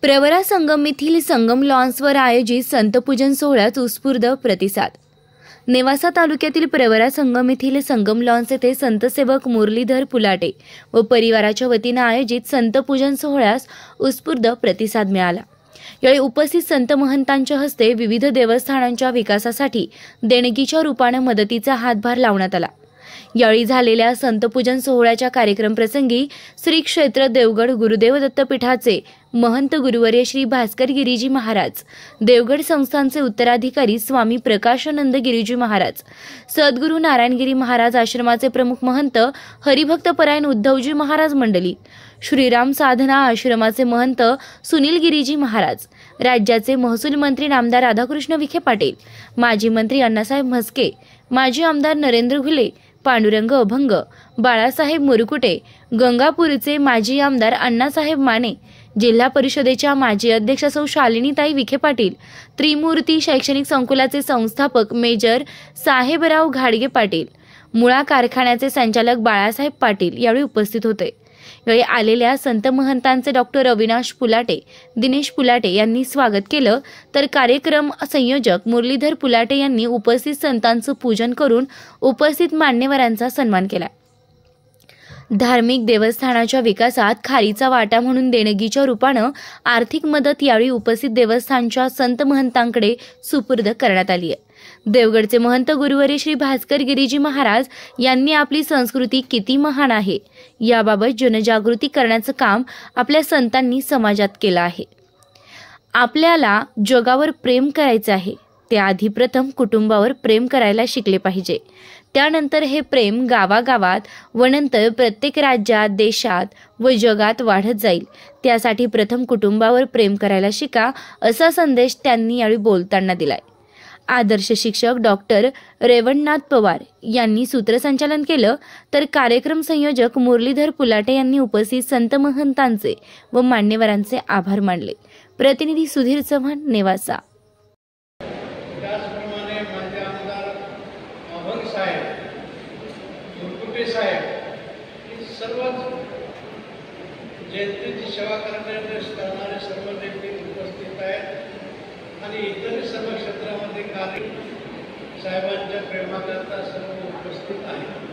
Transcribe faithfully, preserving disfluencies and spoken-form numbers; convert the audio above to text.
प्रवरा संगम येथील संगम लॉन्सवर आयोजित संतपूजन सोहळ्यात उत्स्फूर्त प्रतिसाद। नेवासा तालुक्यातील प्रवरा संगम येथील संगम लॉन्स येथे संतसेवक मुरलीधर पुलाटे व परिवाराच्या वतीने आयोजित संतपूजन सोहळ्यास उत्स्फूर्त प्रतिसाद मिळाला। यावेळी उपस्थित संत महंतांच्या हस्ते विविध देवस्थानांच्या विकासासाठी देणगीच्या रूपाने मदतीचा हातभार लावण्यात आला। यावेळी झालेल्या संतपूजन सोहळ्याच्या कार्यक्रम प्रसंगी श्री क्षेत्र देवगड गुरुदेव दत्तपीठाचे महंत गुरुवर्य श्री भास्कर गिरीजी महाराज, देवगड संस्थानचे उत्तराधिकारी स्वामी प्रकाशानंद गिरीजी महाराज, सद्गुरु नारायणगिरी महाराज आश्रमाचे प्रमुख महंत हरिभक्त परायण उद्धवजी महाराज मंडली, श्रीराम साधना आश्रमाचे महंत सुनील गिरीजी महाराज, राज्याचे महसूल मंत्री नामदार राधाकृष्ण विखे पाटील, माजी मंत्री अण्णासाहेब म्हस्के, माजी आमदार नरेंद्र घुले, पांडुरंग अभंग, बाळासाहेब मुरकुटे, गंगापूरचे माजी आमदार अण्णासाहेब माने, जिल्हा परिषदेच्या माजी अध्यक्ष सौ शालिनीताई विखे पाटील, त्रिमूर्ती शैक्षणिक संकुलाचे संस्थापक मेजर साहेबराव घाडगे पाटील, मुळा कारखान्याचे संचालक बाळासाहेब पाटील यावेळी उपस्थित होते। यावेळी आलेल्या संत महंतांचे डॉक्टर अविनाश पुलाटे, दिनेश पुलाटे यांनी स्वागत केलं, तर कार्यक्रम संयोजक मुरलीधर पुलाटे यांनी उपस्थित संतांचं पूजन करून उपस्थित मान्यवरांचा सन्मान केला। धार्मिक देवस्थानाच्या विकासात खारीचा वाटा म्हणून देणगीच्या रूपानं आर्थिक मदत यावेळी उपस्थित देवस्थानच्या संत महंतांकडे सुपूर्द करण्यात आली आहे। देवगडचे महंत गुरुवर्य श्री भास्कर गिरीजी महाराज यांनी आपली संस्कृती किती महान आहे याबाबत जनजागृती करण्याचं काम आपल्या संतांनी समाजात केलं आहे। आपल्याला जगावर प्रेम करायचं आहे, त्याआधी प्रथम कुटुंबावर प्रेम करायला शिकले पाहिजे, त्यानंतर हे प्रेम गावागावात व नंतर प्रत्येक राज्यात, देशात व जगात वाढत जाईल। त्यासाठी प्रथम कुटुंबावर प्रेम करायला शिका, असा संदेश त्यांनी यावेळी बोलताना दिलाय। आदर्श शिक्षक डॉक्टर रेवणनाथ पवार यांनी सूत्रसंचालन केलं, तर कार्यक्रम संयोजक मुरलीधर पुलाटे यांनी उपस्थित संत महंतांचे व मान्यवरांचे आभार मानले। प्रतिनिधी सुधीर चव्हाण, नेवासा। त्याचप्रमाणे माझे आमदार अभंग साहेब, मुरकुटे साहेब हे सर्वच जयंतीची सेवा करणारे करणारे सर्व देखील उपस्थित आहेत आणि इतर सर्व क्षेत्रामध्ये कार्य साहेबांच्या प्रेमाकरता सर्व उपस्थित आहेत।